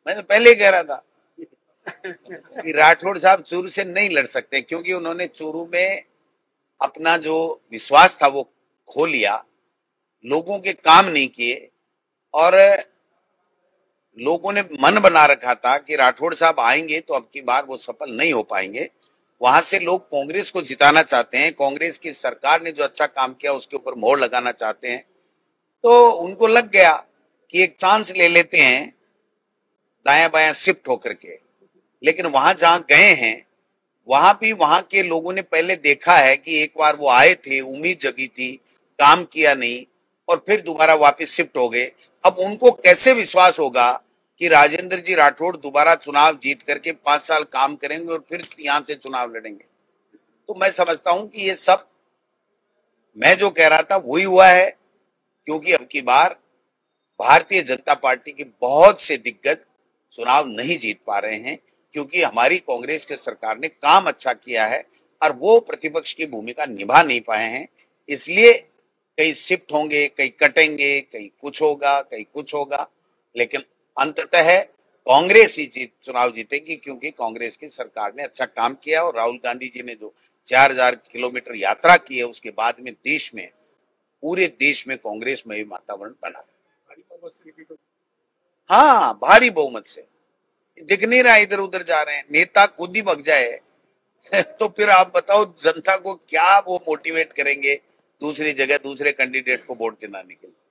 मैंने पहले ही कह रहा था कि राठौड़ साहब चूरू से नहीं लड़ सकते, क्योंकि उन्होंने चूरू में अपना जो विश्वास था वो खो लिया, लोगों के काम नहीं किए, और लोगों ने मन बना रखा था कि राठौड़ साहब आएंगे तो अब की बार वो सफल नहीं हो पाएंगे। वहां से लोग कांग्रेस को जिताना चाहते हैं, कांग्रेस की सरकार ने जो अच्छा काम किया उसके ऊपर मोहर लगाना चाहते हैं, तो उनको लग गया कि एक चांस ले लेते हैं दायां बायां शिफ्ट होकर के। लेकिन वहां जहां गए हैं वहां भी वहां के लोगों ने पहले देखा है कि एक बार वो आए थे, उम्मीद जगी थी, काम किया नहीं, और फिर दोबारा वापस शिफ्ट हो गए। अब उनको कैसे विश्वास होगा कि राजेंद्र जी राठौड़ दोबारा चुनाव जीत करके 5 साल काम करेंगे और फिर यहां से चुनाव लड़ेंगे? तो मैं समझता हूं कि ये सब मैं जो कह रहा था वही हुआ है, क्योंकि अब की बार भारतीय जनता पार्टी के बहुत से दिग्गज चुनाव नहीं जीत पा रहे हैं, क्योंकि हमारी कांग्रेस की सरकार ने काम अच्छा किया है और वो प्रतिपक्ष की भूमिका निभा नहीं पाए हैं। इसलिए कई शिफ्ट होंगे, कई कटेंगे, कई कुछ होगा, कई कुछ होगा, लेकिन अंततः कांग्रेस ही चुनाव जीतेगी, क्योंकि कांग्रेस की सरकार ने अच्छा काम किया। और राहुल गांधी जी ने जो 4,000 किलोमीटर यात्रा की है उसके बाद में देश में, पूरे देश में कांग्रेस में वातावरण बना। हाँ, भारी बहुमत से। दिख नहीं रहा, इधर उधर जा रहे हैं, नेता खुद ही भग जाए तो फिर आप बताओ जनता को क्या वो मोटिवेट करेंगे दूसरी जगह दूसरे कैंडिडेट को वोट दिलाने के लिए?